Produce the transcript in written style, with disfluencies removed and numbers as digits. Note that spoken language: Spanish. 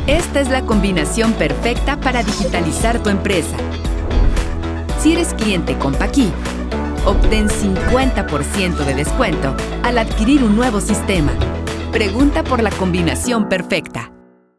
Esta es la combinación perfecta para digitalizar tu empresa. Si eres cliente con Paqui, obtén 50% de descuento al adquirir un nuevo sistema. Pregunta por la combinación perfecta.